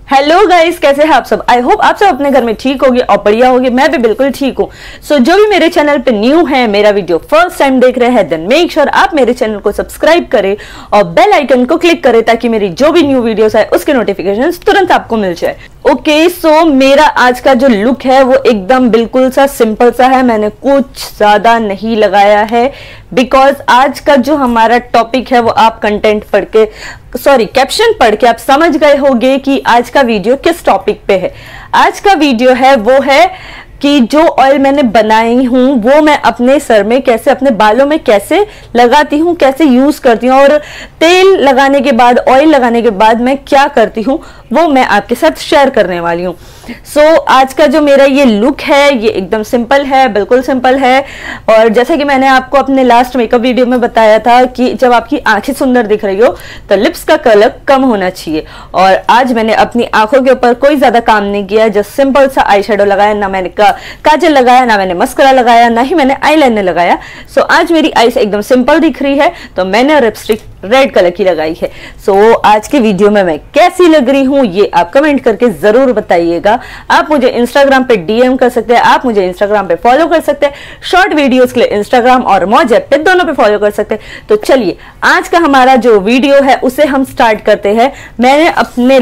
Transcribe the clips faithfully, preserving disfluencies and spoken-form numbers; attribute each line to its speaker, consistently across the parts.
Speaker 1: Hello guys, कैसे हैं आप सब। आई होप आप सब अपने घर में ठीक होगी और बढ़िया होगी। मैं भी बिल्कुल ठीक हूँ। सो so, जो भी मेरे चैनल पे न्यू है, मेरा वीडियो फर्स्ट टाइम देख रहे हैं, देन मेक श्योर आप मेरे चैनल को सब्सक्राइब करें और बेल आइकन को क्लिक करें ताकि मेरी जो भी न्यू वीडियोस है उसके नोटिफिकेशन तुरंत आपको मिल जाए। ओके, सो मेरा आज का जो लुक है वो एकदम बिल्कुल सा सिंपल सा है। मैंने कुछ ज्यादा नहीं लगाया है बिकॉज आज का जो हमारा टॉपिक है वो आप कंटेंट पढ़ के सॉरी कैप्शन पढ़ के आप समझ गए होंगे कि आज का वीडियो किस टॉपिक पे है। आज का वीडियो है वो है कि जो ऑयल मैंने बनाई हूँ वो मैं अपने सर में कैसे, अपने बालों में कैसे लगाती हूँ, कैसे यूज करती हूँ और तेल लगाने के बाद, ऑयल लगाने के बाद मैं क्या करती हूँ वो मैं आपके साथ शेयर करने वाली हूँ। सो so, आज का जो मेरा ये लुक है ये एकदम सिंपल है, बिल्कुल सिंपल है। और जैसे कि मैंने आपको अपने लास्ट मेकअप वीडियो में बताया था कि जब आपकी आंखें सुंदर दिख रही हो तो लिप्स का कलर कम होना चाहिए। और आज मैंने अपनी आंखों के ऊपर कोई ज्यादा काम नहीं किया, जस्ट सिंपल सा आई शेडो लगाया, ना मैंने का, काजल लगाया, ना मैंने मस्करा लगाया, ना ही मैंने आईलाइनर लगाया। सो so, आज मेरी आईज एकदम सिंपल दिख रही है तो मैंने लिपस्टिक रेड कलर की लगाई है। सो so, आज के वीडियो में मैं कैसी लग रही हूँ ये आप कमेंट करके जरूर बताइएगा। आप मुझे इंस्टाग्राम पे डीएम कर सकते हैं, आप मुझे इंस्टाग्राम पे फॉलो कर सकते हैं, शॉर्ट वीडियोस के लिए इंस्टाग्राम और मौज ऐप पे दोनों पे फॉलो कर सकते हैं। तो चलिए आज का हमारा जो वीडियो है उसे हम स्टार्ट करते हैं। मैंने अपने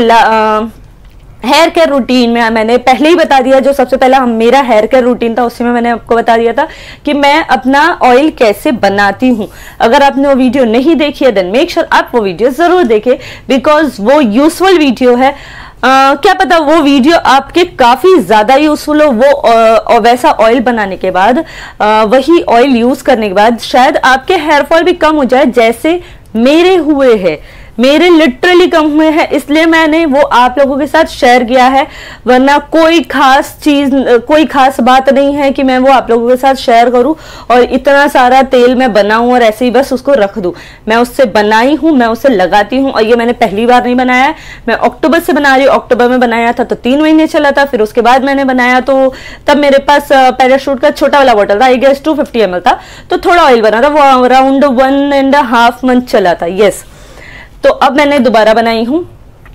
Speaker 1: हेयर केयर रूटीन में मैंने पहले ही बता दिया, जो सबसे पहला हम मेरा हेयर केयर रूटीन था उसी में मैंने आपको बता दिया था कि मैं अपना ऑयल कैसे बनाती हूँ। अगर आपने वो वीडियो नहीं देखी है देन मेक श्योर आप वो वीडियो जरूर देखें बिकॉज वो यूजफुल वीडियो है। Uh, क्या पता वो वीडियो आपके काफी ज्यादा यूजफुल हो। वो uh, वैसा ऑयल बनाने के बाद, uh, वही ऑयल यूज करने के बाद शायद आपके हेयर फॉल भी कम हो जाए जैसे मेरे हुए हैं। मेरे लिटरली कम हुए हैं, इसलिए मैंने वो आप लोगों के साथ शेयर किया है। वरना कोई खास चीज, कोई खास बात नहीं है कि मैं वो आप लोगों के साथ शेयर करूं और इतना सारा तेल मैं बनाऊं और ऐसे ही बस उसको रख दूं। मैं उससे बनाई हूं, मैं उससे लगाती हूं और ये मैंने पहली बार नहीं बनाया है। मैं अक्टूबर से बना रही हूँ। अक्टूबर में बनाया था तो तीन महीने चला था, फिर उसके बाद मैंने बनाया तो तब मेरे पास पैराशूट का छोटा वाला बॉटल था, I guess two fifty M L था, तो थोड़ा ऑयल बना था, वो around one and half month चला था। यस, तो अब मैंने दोबारा बनाई हूं।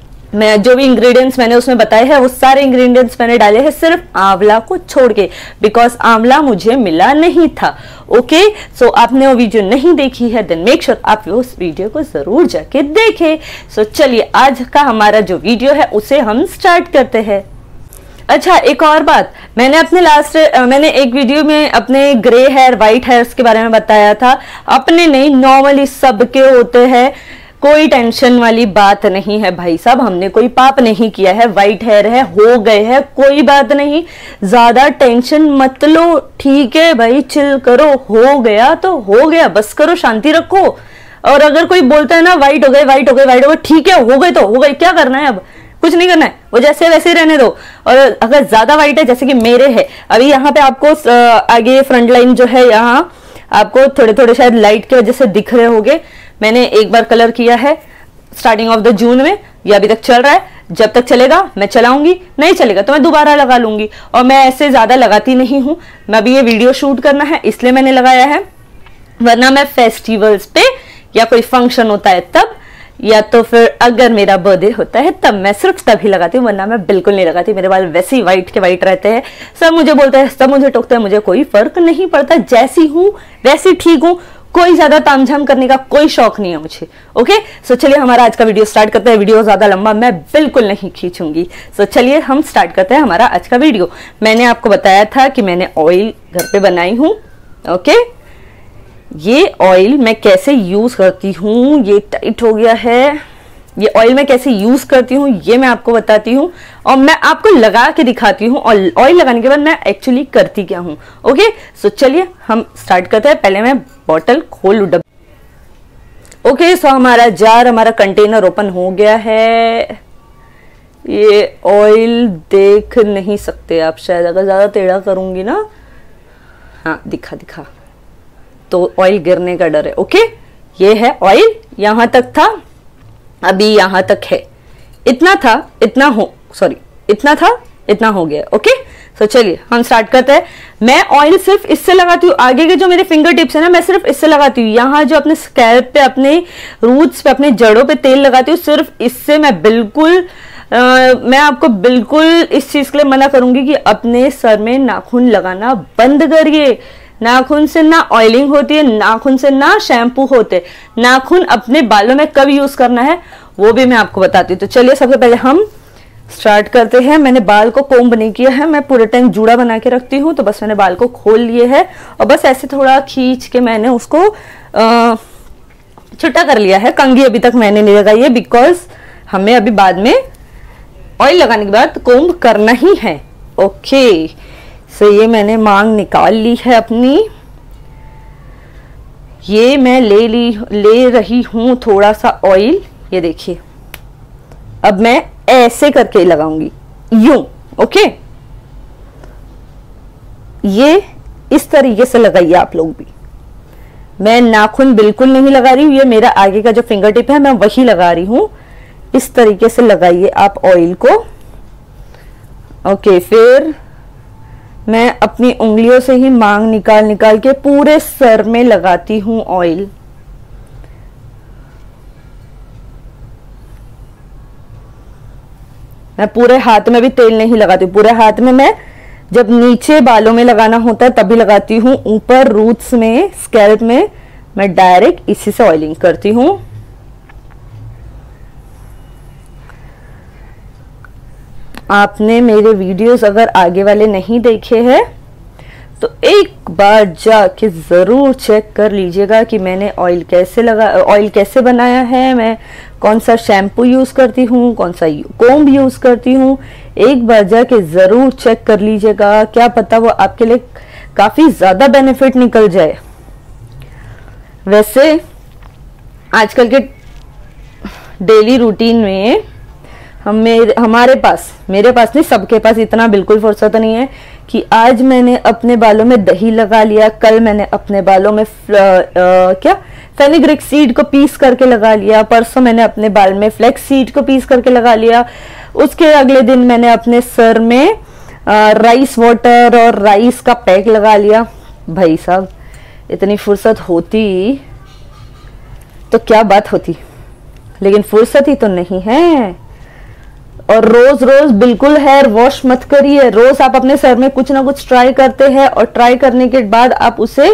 Speaker 1: मैं जो भी इंग्रेडिएंट्स मैंने उसमें बताए हैं वो सारे इंग्रेडिएंट्स मैंने डाले हैं सिर्फ आंवला को छोड़ के, बिकॉज आंवला मुझे मिला नहीं था। ओके, सो so, आपने वो वीडियो नहीं देखी है देन मेक श्योर आप उस वीडियो को जरूर जाके देखें। सो so, चलिए आज का हमारा जो वीडियो है उसे हम स्टार्ट करते हैं। अच्छा, एक और बात, मैंने अपने लास्ट मैंने एक वीडियो में अपने ग्रे हेयर, व्हाइट हेयर्स के बारे में बताया था। अपने नहीं, नॉर्मली सबके होते हैं, कोई टेंशन वाली बात नहीं है भाई साहब। हमने कोई पाप नहीं किया है, व्हाइट हेयर है, हो गए हैं, कोई बात नहीं, ज्यादा टेंशन मत लो, ठीक है भाई, चिल करो, हो गया तो हो गया, बस करो, शांति रखो। और अगर कोई बोलता है ना व्हाइट हो गए, व्हाइट हो गए, व्हाइट हो गए, ठीक है, हो गए तो हो गए, क्या करना है, अब कुछ नहीं करना है, वो जैसे वैसे रहने दो। और अगर ज्यादा व्हाइट है जैसे कि मेरे है, अभी यहाँ पे आपको आगे फ्रंट लाइन जो है यहाँ आपको थोड़े थोड़े शायद लाइट की वजह से दिख रहे होंगे। मैंने एक बार कलर किया है स्टार्टिंग ऑफ द जून में, ये अभी तक चल रहा है। जब तक चलेगा मैं चलाऊंगी, नहीं चलेगा तो मैं दोबारा लगा लूंगी। और मैं ऐसे ज्यादा लगाती नहीं हूं, मैं अभी ये वीडियो शूट करना है इसलिए मैंने लगाया है, वरना मैं फेस्टिवल्स पे या कोई फंक्शन होता है तब, या तो फिर अगर मेरा बर्थडे होता है तब मैं सिर्फ तभी लगाती हूँ, वरना मैं बिल्कुल नहीं लगाती। मेरे बाल वैसे ही व्हाइट के व्हाइट रहते हैं। सब मुझे बोलते हैं, सब मुझे टोकते हैं, मुझे कोई फर्क नहीं पड़ता, जैसी हूँ वैसी ठीक हूँ, कोई ज्यादा तामझाम करने का कोई शौक नहीं है मुझे। ओके, सो चलिए हमारा आज का वीडियो स्टार्ट करते हैं। वीडियो ज्यादा लंबा मैं बिल्कुल नहीं खींचूंगी। सो चलिए हम स्टार्ट करते हैं हमारा आज का वीडियो। मैंने आपको बताया था कि मैंने ऑयल घर पे बनाई हूँ। ओके, ये ऑयल मैं कैसे यूज करती हूँ, ये टाइट हो गया है, ये ऑयल मैं कैसे यूज करती हूँ ये मैं आपको बताती हूँ और मैं आपको लगा के दिखाती हूँ और ऑयल लगाने के बाद मैं एक्चुअली करती क्या हूँ। ओके, सो चलिए हम स्टार्ट करते हैं। पहले मैं बॉटल खोल लूँ डब्बा। ओके, सो हमारा जार, हमारा कंटेनर ओपन हो गया है। ये ऑयल देख नहीं सकते आप शायद, अगर ज्यादा टेढ़ा करूंगी ना, हाँ दिखा दिखा तो ऑयल गिरने का डर है। ओके, ये है ऑयल, यहां तक था, अभी यहां तक है, इतना था, इतना हो सॉरी इतना था, इतना हो गया। ओके, तो चलिए हम स्टार्ट करते हैं। मैं ऑयल सिर्फ इससे लगाती हूँ, आगे के जो मेरे फिंगर टिप्स है ना मैं सिर्फ इससे लगाती हूँ। यहाँ जो अपने स्कैल्प पे, अपने रूट्स पे, अपने जड़ों पे तेल लगाती हूँ, सिर्फ इससे मैं बिल्कुल मैं आपको बिल्कुल इस चीज के लिए मना करूंगी कि अपने सर में नाखून लगाना बंद करिए। नाखून से ना ऑयलिंग होती है, नाखून से ना शैम्पू होते। नाखून अपने बालों में कब यूज करना है वो भी मैं आपको बताती हूँ। तो चलिए सबसे पहले हम स्टार्ट करते हैं। मैंने बाल को कोम्ब नहीं किया है, मैं पूरे टाइम जूड़ा बना के रखती हूँ। तो बस मैंने बाल को खोल लिए है और बस ऐसे थोड़ा खींच के मैंने उसको आ, छुट्टा कर लिया है। कंघी अभी तक मैंने नहीं लगाई है बिकॉज हमें अभी बाद में ऑयल लगाने के बाद कोम्ब करना ही है। ओके, सो ये मैंने मांग निकाल ली है अपनी। ये मैं ले ली ले रही हूं थोड़ा सा ऑयल। ये देखिए, अब मैं ऐसे करके लगाऊंगी, यूं। ओके, ये इस तरीके से लगाइए आप लोग भी। मैं नाखून बिल्कुल नहीं लगा रही हूं, ये मेरा आगे का जो फिंगर टिप है मैं वही लगा रही हूं। इस तरीके से लगाइए आप ऑयल को। ओके, फिर मैं अपनी उंगलियों से ही मांग निकाल निकाल के पूरे सर में लगाती हूं ऑयल। मैं पूरे हाथ में भी तेल नहीं लगाती, पूरे हाथ में मैं जब नीचे बालों में लगाना होता है तभी लगाती हूँ। ऊपर रूट्स में, स्कैल्प में मैं डायरेक्ट इसी से ऑयलिंग करती हूँ। आपने मेरे वीडियोस अगर आगे वाले नहीं देखे हैं तो एक बार जाके जरूर चेक कर लीजिएगा कि मैंने ऑयल कैसे लगा ऑयल कैसे बनाया है, मैं कौन सा शैम्पू यूज करती हूँ, कौन सा कोम्ब यूज करती हूँ। एक बार जाके जरूर चेक कर लीजिएगा, क्या पता वो आपके लिए काफी ज्यादा बेनिफिट निकल जाए। वैसे आजकल के डेली रूटीन में हमें हमारे पास मेरे पास नहीं, सबके पास इतना बिल्कुल फुर्सत नहीं है कि आज मैंने अपने बालों में दही लगा लिया, कल मैंने अपने बालों में फ्ल, आ, क्या फेनिग्रिक सीड को पीस करके लगा लिया, परसों मैंने अपने बाल में फ्लेक्स सीड को पीस करके लगा लिया, उसके अगले दिन मैंने अपने सर में आ, राइस वाटर और राइस का पैक लगा लिया। भाई साहब, इतनी फुर्सत होती तो क्या बात होती, लेकिन फुर्सत ही तो नहीं है। और रोज रोज बिल्कुल हेयर वॉश मत करिए। रोज आप अपने सर में कुछ ना कुछ ट्राई करते हैं और ट्राई करने के बाद आप उसे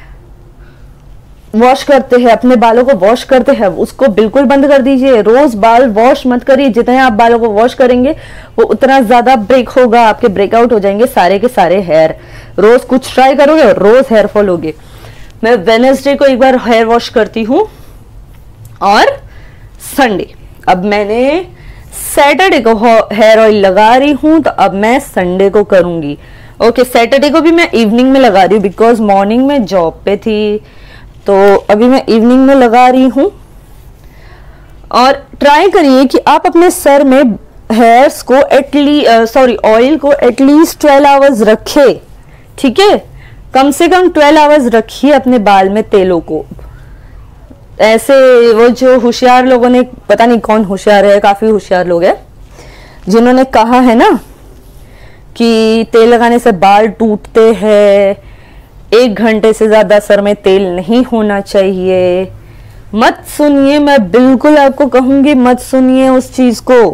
Speaker 1: वॉश करते हैं, अपने बालों को वॉश करते हैं, उसको बिल्कुल बंद कर दीजिए। रोज बाल वॉश मत करिए। जितने आप बालों को वॉश करेंगे वो उतना ज्यादा ब्रेक होगा, आपके ब्रेकआउट हो जाएंगे सारे के सारे हेयर। रोज कुछ ट्राई करोगे और रोज हेयर फॉल होगे। मैं वेडनेसडे को एक बार हेयर वॉश करती हूँ और संडे। अब मैंने सैटरडे को हेयर ऑयल लगा रही हूं, तो अब मैं संडे को करूंगी। ओके, सैटरडे को भी मैं इवनिंग में लगा रही हूँ बिकॉज मॉर्निंग में जॉब पे थी, तो अभी मैं इवनिंग में लगा रही हूं। और ट्राई करिए कि आप अपने सर में हेयर्स को एटलीस्ट सॉरी ऑयल को एटलीस्ट ट्वेल्व आवर्स रखे। ठीक है, कम से कम ट्वेल्व आवर्स रखिए अपने बाल में तेलों को। ऐसे वो जो होशियार लोगों ने, पता नहीं कौन होशियार है, काफी होशियार लोग हैं जिन्होंने कहा है ना कि तेल लगाने से बाल टूटते हैं, एक घंटे से ज्यादा सर में तेल नहीं होना चाहिए। मत सुनिए, मैं बिल्कुल आपको कहूंगी मत सुनिए उस चीज को।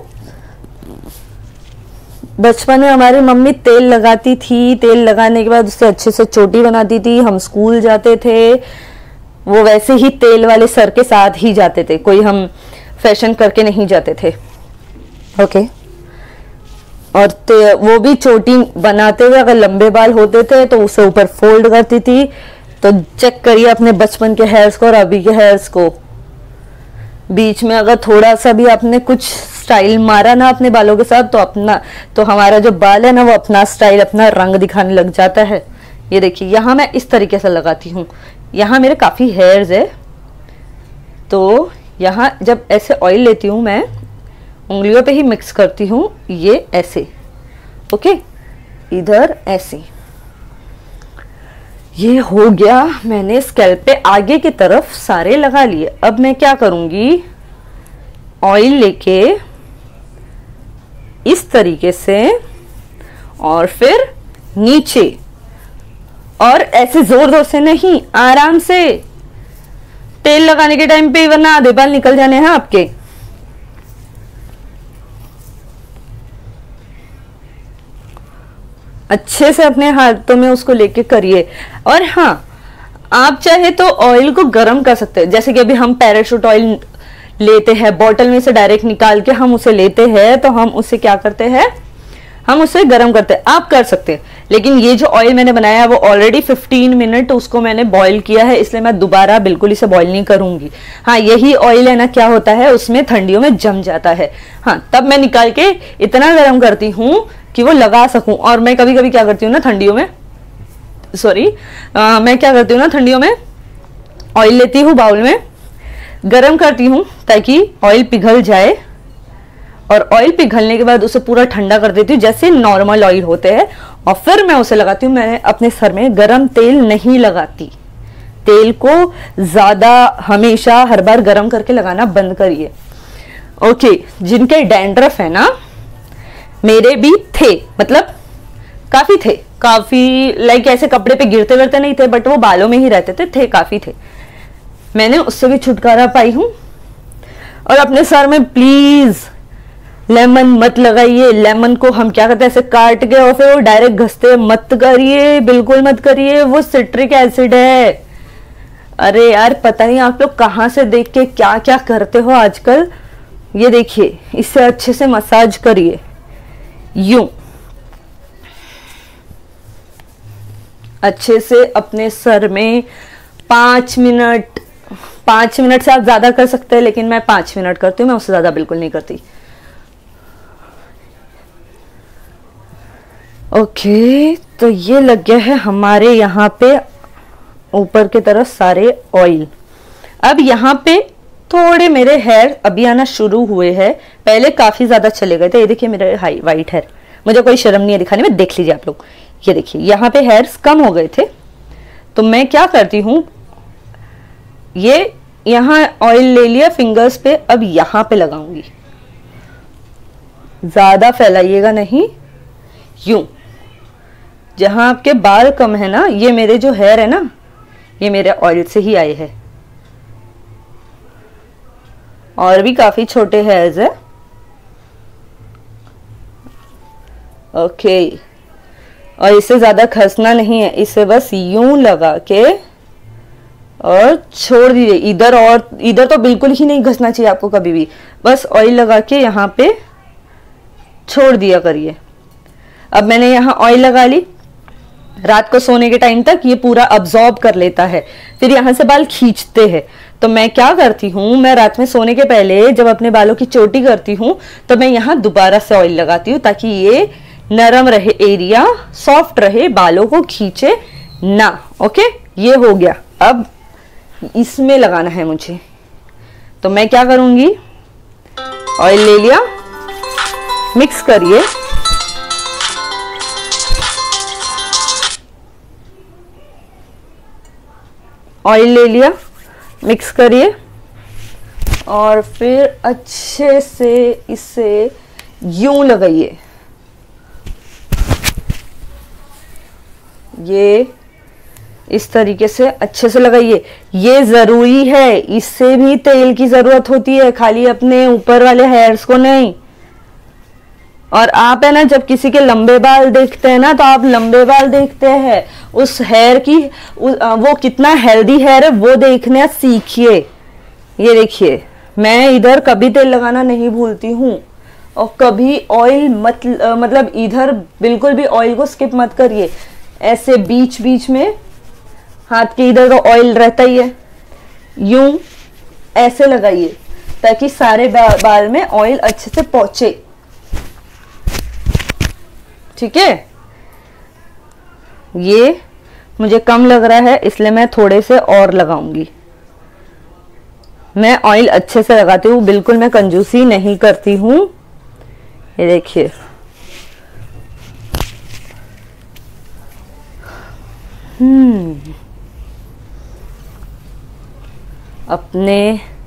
Speaker 1: बचपन में हमारी मम्मी तेल लगाती थी, तेल लगाने के बाद उससे अच्छे से चोटी बनाती थी। हम स्कूल जाते थे, वो वैसे ही तेल वाले सर के साथ ही जाते थे, कोई हम फैशन करके नहीं जाते थे। ओके, और वो भी चोटी बनाते हुए अगर लंबे बाल होते थे तो उसे ऊपर फोल्ड करती थी। तो चेक करिए अपने बचपन के हेयर्स को और अभी के हेयर्स को। बीच में अगर थोड़ा सा भी आपने कुछ स्टाइल मारा ना अपने बालों के साथ तो अपना तो हमारा जो बाल है ना वो अपना स्टाइल, अपना रंग दिखाने लग जाता है। ये देखिए, यहाँ मैं इस तरीके से लगाती हूँ। यहाँ मेरे काफी हेयर्स है, तो यहाँ जब ऐसे ऑयल लेती हूँ मैं उंगलियों पे ही मिक्स करती हूँ। ये ऐसे, ओके, इधर ऐसे। ये हो गया, मैंने स्कैल्प पे आगे की तरफ सारे लगा लिए। अब मैं क्या करूंगी, ऑयल लेके इस तरीके से और फिर नीचे, और ऐसे जोर जोर से नहीं, आराम से। तेल लगाने के टाइम पे वरना आधे बाल निकल जाने हैं आपके। अच्छे से अपने हाथों में उसको लेके करिए। और हाँ, आप चाहे तो ऑयल को गर्म कर सकते हैं, जैसे कि अभी हम पैराशूट ऑयल लेते हैं, बॉटल में से डायरेक्ट निकाल के हम उसे लेते हैं, तो हम उसे क्या करते हैं, हम उसे गर्म करते हैं। आप कर सकते हैं, लेकिन ये जो ऑयल मैंने बनाया है वो ऑलरेडी पंद्रह मिनट उसको मैंने बॉईल किया है, इसलिए मैं दोबारा बिल्कुल इसे बॉईल नहीं करूंगी। हाँ, यही ऑयल है ना, क्या होता है उसमें ठंडियों में जम जाता है। हाँ, तब मैं निकाल के इतना गर्म करती हूँ कि वो लगा सकूं। और मैं कभी कभी क्या करती हूँ ना ठंडियों में, सॉरी मैं क्या करती हूँ ना ठंडियों में, ऑयल लेती हूँ, बाउल में गरम करती हूँ ताकि ऑयल पिघल जाए, और ऑयल पिघलने के बाद उसे पूरा ठंडा कर देती हूँ जैसे नॉर्मल ऑयल होते हैं, और फिर मैं उसे लगाती हूँ। मैं अपने सर में गरम तेल नहीं लगाती, तेल को ज्यादा हमेशा हर बार गरम करके लगाना बंद करिए। ओके, जिनके डैंड्रफ है ना, मेरे भी थे, मतलब काफी थे, काफी लाइक ऐसे कपड़े पे गिरते गिरते नहीं थे, बट वो बालों में ही रहते थे, थे काफी थे। मैंने उससे भी छुटकारा पाई हूं। और अपने सर में प्लीज लेमन मत लगाइए। लेमन को हम क्या करते हैं, ऐसे काट के और फिर वो डायरेक्ट घसते मत करिए, बिल्कुल मत करिए, वो सिट्रिक एसिड है। अरे यार, पता नहीं आप लोग कहां से देख के क्या क्या करते हो आजकल। ये देखिए, इससे अच्छे से मसाज करिए, यूं अच्छे से अपने सर में पांच मिनट पांच मिनट से आप ज्यादा कर सकते हैं, लेकिन मैं पांच मिनट करती हूँ, मैं उससे ज्यादा बिल्कुल नहीं करती। ओके, तो ये लग गया है हमारे यहाँ पे ऊपर की तरफ सारे ऑयल। अब यहाँ पे थोड़े मेरे हेयर अभी आना शुरू हुए हैं, पहले काफी ज्यादा चले गए थे। ये देखिए मेरे हाई वाइट हेयर, मुझे कोई शर्म नहीं है दिखाने में, देख लीजिए आप लोग। ये देखिए यहाँ पे हेयर्स कम हो गए थे, तो मैं क्या करती हूँ, ये यहाँ ऑयल ले लिया फिंगर्स पे, अब यहाँ पे लगाऊंगी। ज्यादा फैलाइएगा नहीं, यूं। जहां आपके बाल कम है ना, ये मेरे जो हेयर है ना, ये मेरे ऑयल से ही आए हैं। और भी काफी छोटे हेयर्स है। ओके, और इसे ज्यादा खसना नहीं है, इसे बस यूं लगा के और छोड़ दीजिए। इधर और इधर तो बिल्कुल ही नहीं घसना चाहिए आपको कभी भी, बस ऑयल लगा के यहाँ पे छोड़ दिया करिए। अब मैंने यहाँ ऑयल लगा ली, रात को सोने के टाइम तक ये पूरा अब्सॉर्ब कर लेता है, फिर यहाँ से बाल खींचते हैं। तो मैं क्या करती हूँ, मैं रात में सोने के पहले जब अपने बालों की चोटी करती हूँ, तो मैं यहाँ दोबारा से ऑयल लगाती हूँ ताकि ये नरम रहे, एरिया सॉफ्ट रहे, बालों को खींचे ना। ओके, ये हो गया। अब इसमें लगाना है मुझे, तो मैं क्या करूंगी, ऑयल ले लिया, मिक्स करिए, ऑयल ले लिया, मिक्स करिए, और फिर अच्छे से इसे यूं लगाइए। ये इस तरीके से अच्छे से लगाइए। ये जरूरी है, इससे भी तेल की जरूरत होती है, खाली अपने ऊपर वाले हेयर्स को नहीं। और आप है ना, जब किसी के लंबे बाल देखते हैं ना, तो आप लंबे बाल देखते हैं, उस हेयर की वो कितना हेल्दी हेयर है वो देखना सीखिए। ये देखिए, मैं इधर कभी तेल लगाना नहीं भूलती हूँ, और कभी ऑयल मत मतलब इधर बिल्कुल भी ऑयल को स्किप मत करिए। ऐसे बीच बीच में हाथ के इधर तो ऑयल रहता ही है, यूं ऐसे लगाइए ताकि सारे बा, बाल में ऑयल अच्छे से पहुंचे। ठीक है, ये मुझे कम लग रहा है इसलिए मैं थोड़े से और लगाऊंगी। मैं ऑयल अच्छे से लगाती हूँ, बिल्कुल मैं कंजूसी नहीं करती हूँ। ये देखिए, हम्म अपने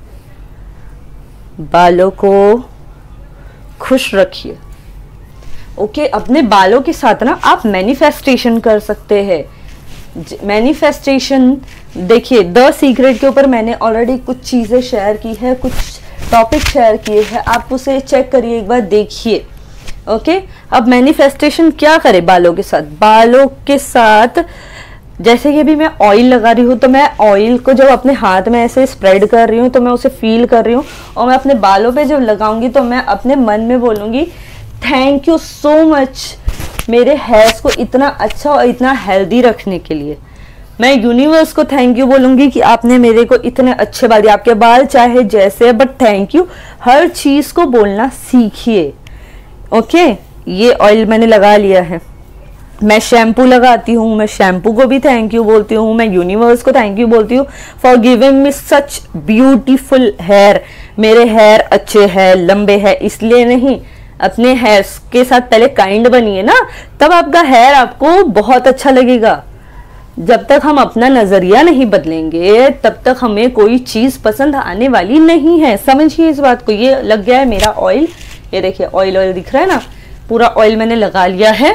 Speaker 1: बालों को खुश रखिए। ओके, अपने बालों के साथ ना आप मैनिफेस्टेशन कर सकते हैं। मैनिफेस्टेशन देखिए, द सीक्रेट के ऊपर मैंने ऑलरेडी कुछ चीजें शेयर की है, कुछ टॉपिक शेयर किए हैं, आप उसे चेक करिए एक बार, देखिए। ओके, अब मैनिफेस्टेशन क्या करे बालों के साथ? बालों के साथ जैसे कि अभी मैं ऑयल लगा रही हूँ, तो मैं ऑयल को जब अपने हाथ में ऐसे स्प्रेड कर रही हूँ तो मैं उसे फील कर रही हूँ, और मैं अपने बालों पे जब लगाऊंगी तो मैं अपने मन में बोलूँगी थैंक यू सो मच मेरे हेयर्स को इतना अच्छा और इतना हेल्दी रखने के लिए। मैं यूनिवर्स को थैंक यू बोलूँगी कि आपने मेरे को इतने अच्छे बाल दिए। आपके बाल चाहे जैसे, बट थैंक यू। हर चीज़ को बोलना सीखिए। ओके, ये ऑयल मैंने लगा लिया है। मैं शैम्पू लगाती हूँ, मैं शैम्पू को भी थैंक यू बोलती हूँ। मैं यूनिवर्स को थैंक यू बोलती हूँ for giving me such beautiful hair. मेरे हेयर अच्छे हैं, लंबे हैं, इसलिए नहीं, अपने हेयर्स के साथ पहले काइंड बनिए ना, तब आपका हेयर आपको बहुत अच्छा लगेगा। जब तक हम अपना नजरिया नहीं बदलेंगे तब तक हमें कोई चीज पसंद आने वाली नहीं है। समझिए इस बात को। ये लग गया है मेरा ऑयल, ये देखिए ऑयल ऑयल दिख रहा है ना, पूरा ऑयल मैंने लगा लिया है।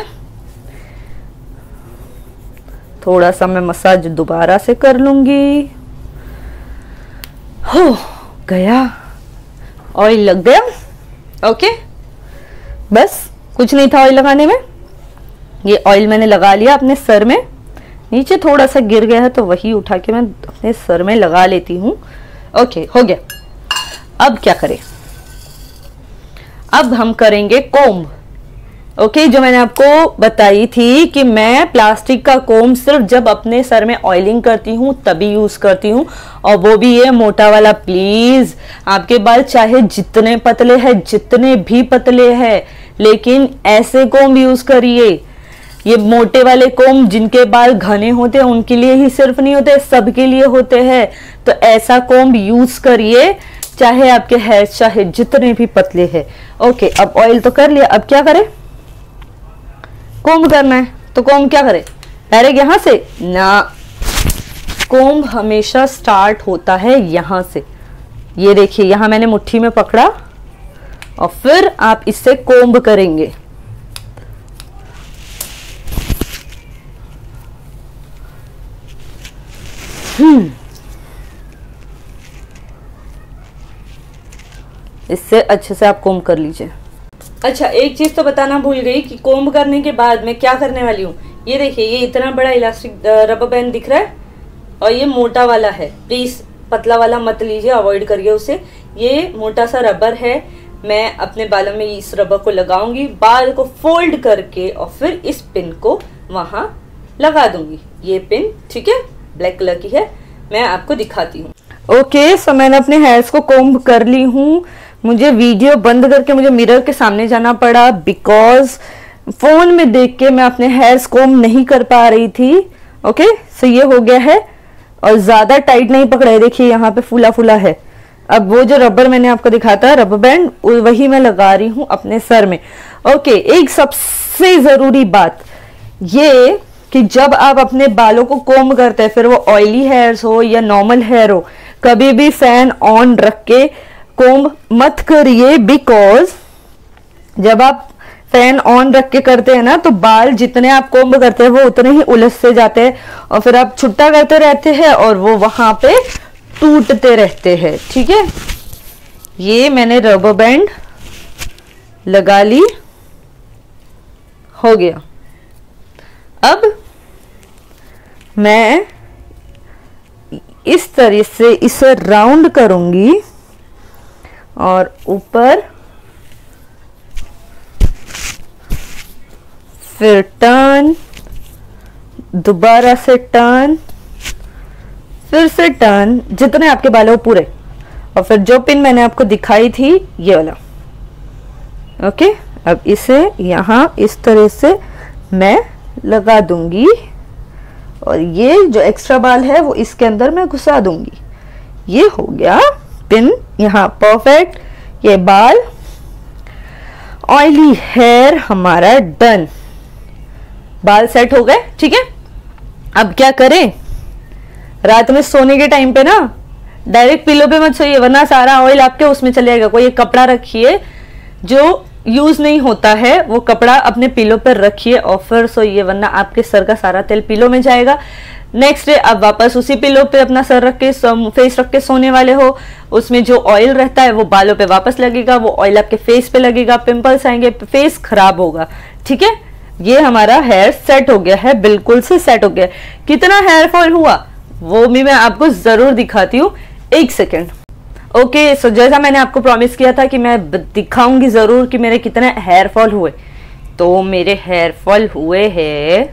Speaker 1: थोड़ा सा मैं मसाज दोबारा से कर लूंगी। हो गया, ऑयल लग गया। ओके, बस कुछ नहीं था ऑयल लगाने में। ये ऑयल मैंने लगा लिया अपने सर में। नीचे थोड़ा सा गिर गया है तो वही उठा के मैं अपने सर में लगा लेती हूँ। ओके, हो गया। अब क्या करें? अब हम करेंगे कोम्ब। ओके okay, जो मैंने आपको बताई थी कि मैं प्लास्टिक का कोम्ब सिर्फ जब अपने सर में ऑयलिंग करती हूँ तभी यूज करती हूँ, और वो भी ये मोटा वाला। प्लीज, आपके बाल चाहे जितने पतले हैं, जितने भी पतले हैं, लेकिन ऐसे कोम्ब यूज करिए। ये मोटे वाले कोम्ब जिनके बाल घने होते हैं उनके लिए ही सिर्फ नहीं होते, सबके लिए होते हैं। तो ऐसा कोम्ब यूज करिए, चाहे आपके हेयर चाहे जितने भी पतले हैं। ओके, अब ऑयल तो कर लिया, अब क्या करें? कोम्ब करना है। तो कोम्ब क्या करे? डायरेक्ट यहां से ना, कोम्ब हमेशा स्टार्ट होता है यहां से। ये देखिए, यहां मैंने मुट्ठी में पकड़ा और फिर आप इससे कोम्ब करेंगे। हम्म इससे अच्छे से आप कोम्ब कर लीजिए। अच्छा, एक चीज तो बताना भूल गई कि कोम्ब करने के बाद मैं क्या करने वाली हूँ। ये देखिए, ये इतना बड़ा इलास्टिक रबर बैंड दिख रहा है और ये मोटा वाला है। प्लीज पतला वाला मत लीजिए, अवॉइड करिए उसे। ये मोटा सा रबर है। मैं अपने बालों में इस रबर को लगाऊंगी, बाल को फोल्ड करके, और फिर इस पिन को वहां लगा दूंगी। ये पिन, ठीक है, ब्लैक कलर की है। मैं आपको दिखाती हूँ। ओके, सो मैंने अपने हेयर्स को कोम्ब कर ली हूँ। मुझे वीडियो बंद करके मुझे मिरर के सामने जाना पड़ा, बिकॉज फोन में देख के मैं अपने हेयर्स कोम्ब नहीं कर पा रही थी। ओके, सो ये हो गया है और ज्यादा टाइट नहीं पकड़ा है। देखिए यहाँ पे फूला फूला है। अब वो जो रबर मैंने आपको दिखाया था, रबर बैंड, वही मैं लगा रही हूँ अपने सर में। ओके, एक सबसे जरूरी बात ये कि जब आप अपने बालों को कोम्ब करते हैं, फिर वो ऑयली हेयर्स हो या नॉर्मल हेयर हो, कभी भी फैन ऑन रख के कोम्ब मत करिए। बिकॉज जब आप फैन ऑन रख के करते हैं ना, तो बाल जितने आप कोम्ब करते हैं वो उतने ही उलझ से जाते हैं, और फिर आप छुट्टा करते रहते हैं और वो वहां पे टूटते रहते हैं। ठीक है, ये मैंने रबर बैंड लगा ली, हो गया। अब मैं इस तरह से इसे राउंड करूंगी और ऊपर, फिर टर्न, दोबारा से टर्न, फिर से टर्न, जितने आपके बाल हो पूरे, और फिर जो पिन मैंने आपको दिखाई थी ये वाला। ओके, अब इसे यहां इस तरह से मैं लगा दूंगी और ये जो एक्स्ट्रा बाल है वो इसके अंदर मैं घुसा दूंगी। ये हो गया पिन यहाँ परफेक्ट। ये बाल, ऑयली हेयर हमारा डन, बाल सेट हो गए। ठीक है, अब क्या करें? रात में सोने के टाइम पे ना डायरेक्ट पिलो पे मत सोइए, वरना सारा ऑयल आपके उसमें चले जाएगा। कोई एक कपड़ा रखिए जो यूज नहीं होता है वो कपड़ा अपने पिलो पर रखिए और फिर सोइए, वरना आपके सर का सारा तेल पिलो में जाएगा। नेक्स्ट डे आप वापस उसी पिलो पे अपना सर रख के, फेस रख के सोने वाले हो, उसमें जो ऑयल रहता है वो बालों पे वापस लगेगा, वो ऑयल आपके फेस पे लगेगा, पिंपल्स आएंगे, फेस खराब होगा। ठीक है, ये हमारा हेयर सेट हो गया है, बिल्कुल से सेट हो गया। कितना हेयर फॉल हुआ वो भी मैं आपको जरूर दिखाती हूँ, एक सेकेंड। ओके, सो जैसा मैंने आपको प्रॉमिस किया था कि मैं दिखाऊंगी जरूर कि मेरे कितने हेयर फॉल हुए, तो मेरे हेयर फॉल हुए हैं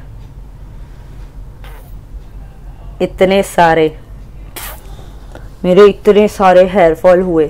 Speaker 1: इतने सारे, मेरे इतने सारे हेयर फॉल हुए।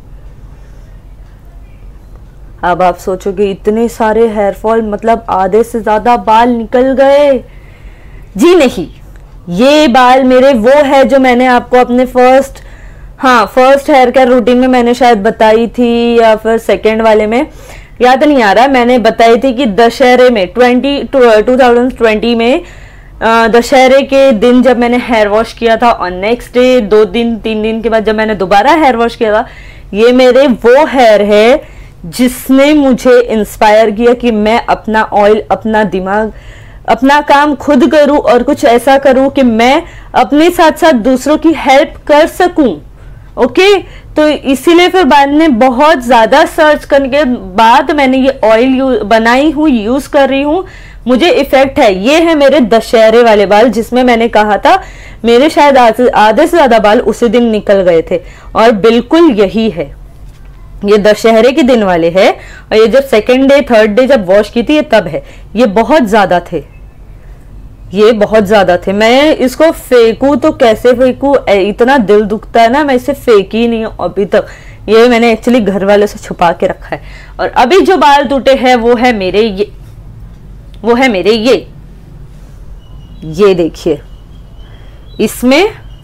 Speaker 1: अब आप सोचोगे इतने सारे हेयर फॉल मतलब आधे से ज्यादा बाल निकल गए। जी नहीं, ये बाल मेरे वो है जो मैंने आपको अपने फर्स्ट हाँ फर्स्ट हेयर केयर रूटीन में मैंने शायद बताई थी, या फिर सेकेंड वाले में, याद नहीं आ रहा। मैंने बताई थी कि दशहरे में ट्वेंटी टू थाउजेंड ट्वेंटी में दशहरे के दिन जब मैंने हेयर वॉश किया था, और नेक्स्ट डे दो दिन तीन दिन के बाद जब मैंने दोबारा हेयर वॉश किया था, ये मेरे वो हेयर है जिसने मुझे इंस्पायर किया कि मैं अपना ऑयल, अपना दिमाग, अपना काम खुद करूं और कुछ ऐसा करूं कि मैं अपने साथ साथ दूसरों की हेल्प कर सकूं। ओके, तो इसीलिए फिर बाद में बहुत ज्यादा सर्च करने के बाद मैंने ये ऑयल बनाई हूँ, यूज कर रही हूँ, मुझे इफेक्ट है। ये है मेरे दशहरे वाले बाल, जिसमें मैंने कहा था मेरे शायद आधे से ज्यादा बाल उसी दिन निकल गए थे, और बिल्कुल यही है, ये दशहरे के दिन वाले हैं। और ये जब सेकेंड डे थर्ड डे जब वॉश की थी ये तब है, ये बहुत ज्यादा थे, ये बहुत ज्यादा थे। मैं इसको फेंकू तो कैसे फेंकू, इतना दिल दुखता है ना, मैं इसे फेंकी नहीं हूं अभी तक। ये मैंने एक्चुअली घर वालों से छुपा के रखा है। और अभी जो बाल टूटे हैं वो है मेरे ये वो है मेरे ये ये देखिए, इसमें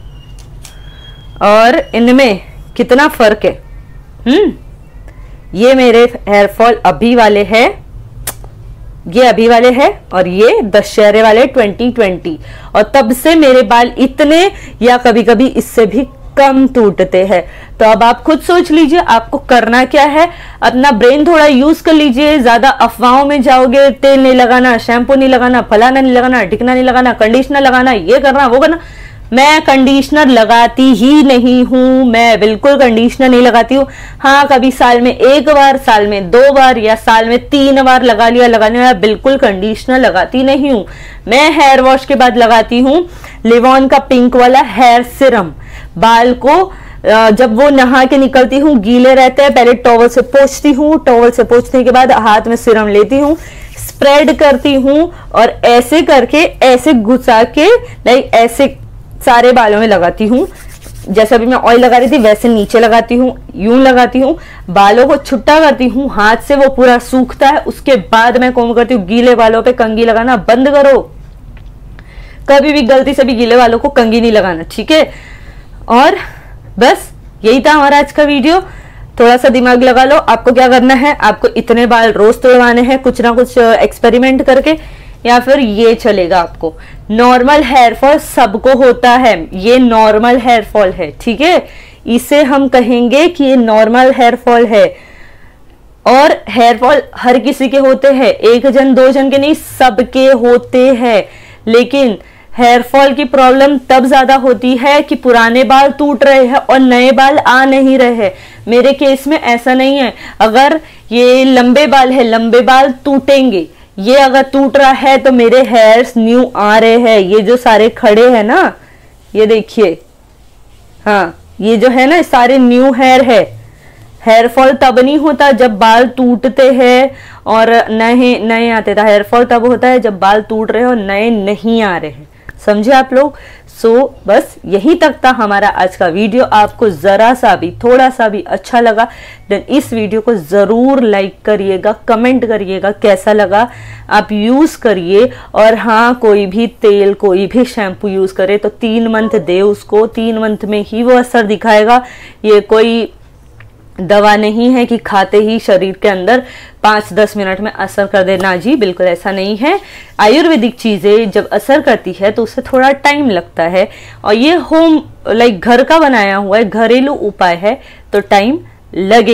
Speaker 1: और इनमें कितना फर्क है। हम्म ये मेरे हेयर फॉल अभी वाले हैं, ये अभी वाले हैं, और ये दशहरे वाले ट्वेंटी ट्वेंटी, और तब से मेरे बाल इतने या कभी कभी इससे भी कम टूटते हैं। तो अब आप खुद सोच लीजिए आपको करना क्या है, अपना ब्रेन थोड़ा यूज कर लीजिए। ज्यादा अफवाहों में जाओगे, तेल नहीं लगाना, शैम्पू नहीं लगाना, फलाना नहीं लगाना, टिकना नहीं लगाना, कंडीशनर लगाना, ये करना वो करना। मैं कंडीशनर लगाती ही नहीं हूं, मैं बिल्कुल कंडीशनर नहीं लगाती हूँ। हाँ, कभी साल में एक बार, साल में दो बार, या साल में तीन बार लगा लिया लगा लिया बिल्कुल कंडीशनर लगाती नहीं हूँ। मैं हेयर वॉश के बाद लगाती हूँ लिवॉन का पिंक वाला हेयर सिरम। बाल को जब वो नहा के निकलती हूँ, गीले रहते हैं, पहले टॉवल से पोंछती हूँ, टॉवल से पोंछने के बाद हाथ में सिरम लेती हूँ, स्प्रेड करती हूँ, और ऐसे करके ऐसे घुसा के लाइक ऐसे सारे बालों में लगाती हूँ। जैसा भी मैं ऑयल लगा रही थी वैसे नीचे लगाती हूँ, यूं लगाती हूँ, बालों को छुट्टा करती हूँ, हाथ से वो पूरा सूखता है, उसके बाद मैं कोम करती हूँ। गीले बालों पे कंघी लगाना बंद करो, कभी भी गलती से भी गीले बालों को कंघी नहीं लगाना, ठीक है। और बस यही था हमारा आज का वीडियो। थोड़ा सा दिमाग लगा लो, आपको क्या करना है, आपको इतने बाल रोज तोड़वाने हैं कुछ ना कुछ एक्सपेरिमेंट करके, या फिर ये चलेगा आपको। नॉर्मल हेयर फॉल सबको होता है, ये नॉर्मल हेयर फॉल है, ठीक है। इसे हम कहेंगे कि ये नॉर्मल हेयर फॉल है। और हेयर फॉल हर किसी के होते हैं, एक जन दो जन के नहीं, सबके होते हैं। लेकिन हेयर फॉल की प्रॉब्लम तब ज्यादा होती है कि पुराने बाल टूट रहे हैं और नए बाल आ नहीं रहे हैं। मेरे केस में ऐसा नहीं है। अगर ये लंबे बाल है, लंबे बाल टूटेंगे, ये अगर टूट रहा है तो मेरे हेयर्स न्यू आ रहे हैं। ये जो सारे खड़े हैं ना, ये देखिए, हाँ ये जो है ना सारे न्यू हेयर है। हेयर फॉल तब नहीं होता जब बाल टूटते हैं और नए नए आते था। हेयर फॉल तब होता है जब बाल टूट रहे हैं और नए नहीं आ रहे हैं। समझे आप लोग। सो so, बस यही तक था हमारा आज का वीडियो। आपको जरा सा भी थोड़ा सा भी अच्छा लगा देन इस वीडियो को जरूर लाइक करिएगा, कमेंट करिएगा कैसा लगा, आप यूज करिए। और हाँ, कोई भी तेल कोई भी शैम्पू यूज करे तो तीन मंथ दे उसको, तीन मंथ में ही वो असर दिखाएगा। ये कोई दवा नहीं है कि खाते ही शरीर के अंदर पाँच दस मिनट में असर कर देना। जी बिल्कुल ऐसा नहीं है। आयुर्वेदिक चीजें जब असर करती है तो उससे थोड़ा टाइम लगता है, और ये होम लाइक घर का बनाया हुआ है, घरेलू उपाय है तो टाइम लगेगा।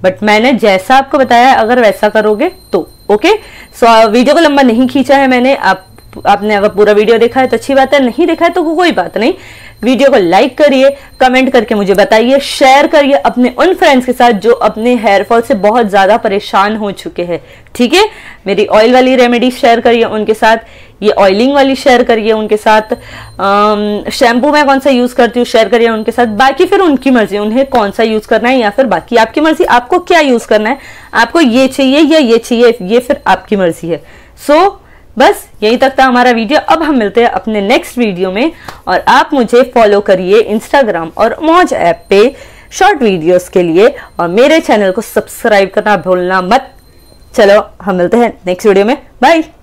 Speaker 1: बट मैंने जैसा आपको बताया अगर वैसा करोगे तो ओके। सो वीडियो को लंबा नहीं खींचा है मैंने, आप आपने अगर पूरा वीडियो देखा है तो अच्छी बात है, नहीं देखा है तो कोई बात नहीं। वीडियो को लाइक करिए, कमेंट करके मुझे बताइए, शेयर करिए अपने उन फ्रेंड्स के साथ जो अपने हेयर फॉल से बहुत ज्यादा परेशान हो चुके हैं, ठीक है। मेरी ऑयल वाली रेमेडी शेयर करिए उनके साथ, ये ऑयलिंग वाली शेयर करिए उनके साथ, शैम्पू मैं कौन सा यूज करती हूँ शेयर करिए उनके साथ। बाकी फिर उनकी मर्जी, उन्हें कौन सा यूज करना है या फिर बाकी आपकी मर्जी, आपको क्या यूज करना है, आपको ये चाहिए या ये चाहिए, ये फिर आपकी मर्जी है। सो so, बस यहीं तक था हमारा वीडियो। अब हम मिलते हैं अपने नेक्स्ट वीडियो में, और आप मुझे फॉलो करिए इंस्टाग्राम और मौज ऐप पे शॉर्ट वीडियोस के लिए, और मेरे चैनल को सब्सक्राइब करना भूलना मत। चलो हम मिलते हैं नेक्स्ट वीडियो में, बाय।